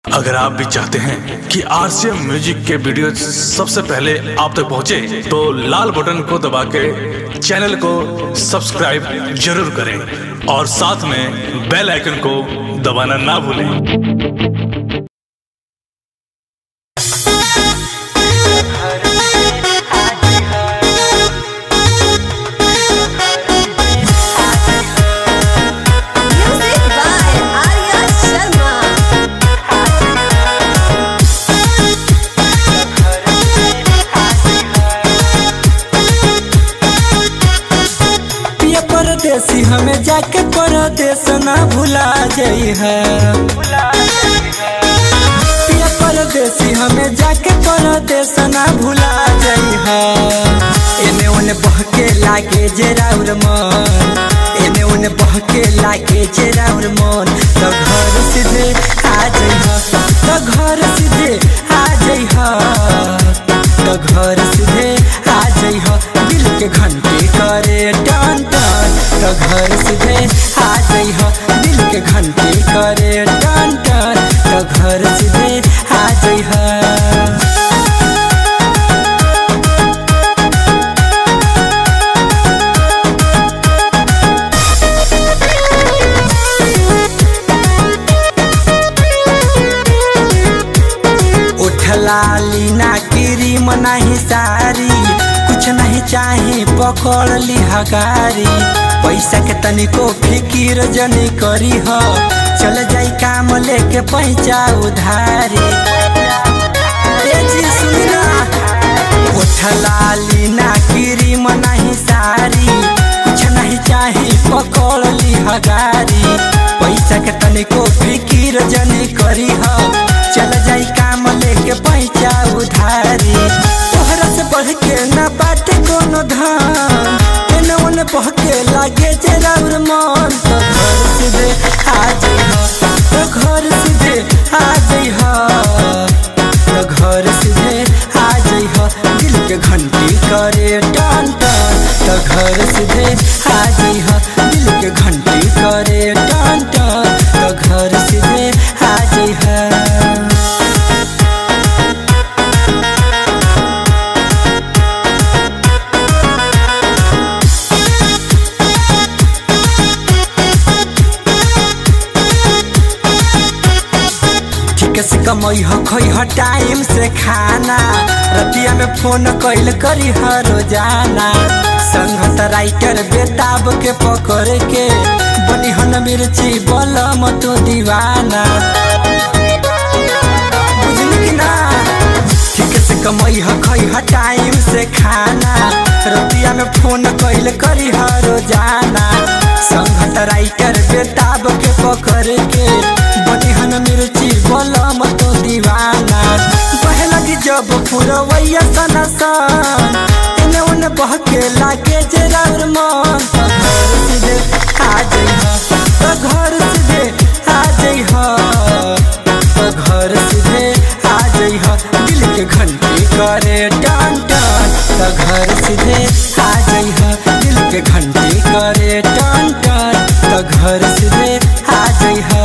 अगर आप भी चाहते हैं कि आरसीएम म्यूजिक के वीडियो सबसे पहले आप तक पहुंचे, तो लाल बटन को दबा के चैनल को सब्सक्राइब जरूर करें और साथ में बेल आइकन को दबाना ना भूलें। परदेसी हमें जाके परदेस ना भुला जाई है। पिया परदेसी हमें जाके परदेस ना भुला जाई है। एने ओने बहके लागे जेराउर मन, एने ओने बहके लागे जेराउर मन, तो घर सीधे आ जाई है, तो घर सीधे आ जाई है, तो घर सीधे आ जाई है। दिल के घंटी करे टन टन, तो घर सीधे आ जाई हो। दिल के घंटी करे टन टन, तो घर सीधे आ जाई हो। उठला लीना किरी मनाही सारी, कुछ नहीं चाहे पकड़ ली हगारी। पैसा के तनिको फिकिर जनी करी हो, चल जाई काम लेके पैसा उधारी। जी सुना, उठला लीना किरी मनाही सारी, कुछ नहीं चाहे पकड़ ली हगारी। पैसा के तनिको फिकिर जनी करी हो, चल जाई काम लेके पैसा उधारी। तोहरा से बढ़ के ना बाटे कोनो धान, एने ओने बहके लागे जेराउर मन, तो घर सीधे आ जाई हो, तो घर सीधे आ जाई हो, तो घर सीधे आ जाई हो। दिल के घंटी करे टन टन, तो घर सीधे आ जाई हो। दिल के घंटी करे टन टन, तो घर सीधे आ जाई हो। से कमई हो खोई हो टाइम से खाना, रतिया में फोन कैल करी हो रोजाना। संगत राइटर बेताब के पकड़ के, बनी हन मिर्ची बलम तो दीवाना। बुझली कि ना, ठीक से कमई हो खोई हो टाइम से खाना, रतिया में फोन कैल करी हो रोजाना। संगत राइटर बेताब के पकड़ के, बनी हन मिर्ची बलम तो दीवाना। बहे लगी जब पुरवैया सना सन, एने ओने बहके लागे जेराउर मन, तो घर सीधे आ जाई हो, तो घर सीधे आ जाई हो, तो घर सीधे आ जाई हो। दिल के घंटी करे टन टन, तो घर सीधे आ जाई हो। दिल के घंटी करे टन टन, तो घर सीधे आ जाई हो।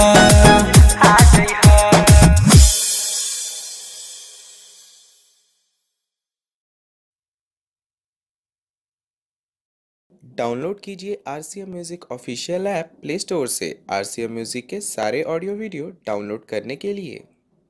डाउनलोड कीजिए RCM music official app play store से। आरसीएम म्यूजिक के सारे ऑडियो वीडियो डाउनलोड करने के लिए